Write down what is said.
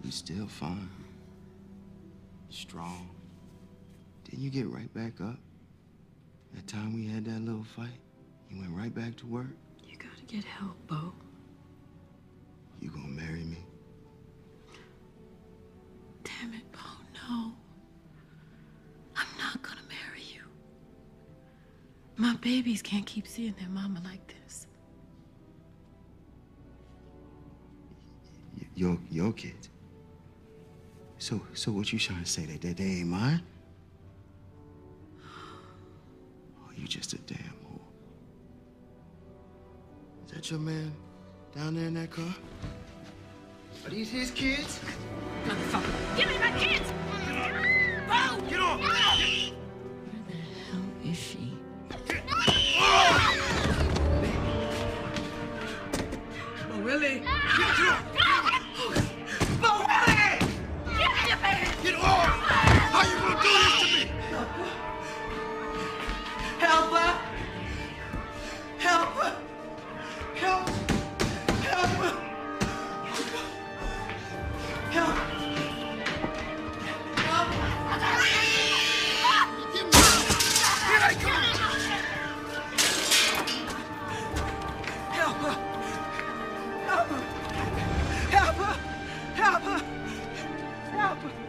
You're still fine. Strong. Didn't you get right back up? That time we had that little fight, you went right back to work? You gotta get help, Bo. You gonna marry me? Damn it, Bo, no. I'm not gonna marry you. My babies can't keep seeing their mama like this. Your kids? So what you trying to say? That they ain't mine? Oh, you just a damn whore. Is that your man down there in that car? Are these his kids? Motherfucker, give me my kids! Bo! Get off! Where the hell is she? Bo Willie! Get off! Bo Willie! Give me your baby! Get off! How you gonna do this to me? Help her! Help her! Help! Help her! Help! Help! Here I come! Help her! Help her! Help her! Help her! Help her!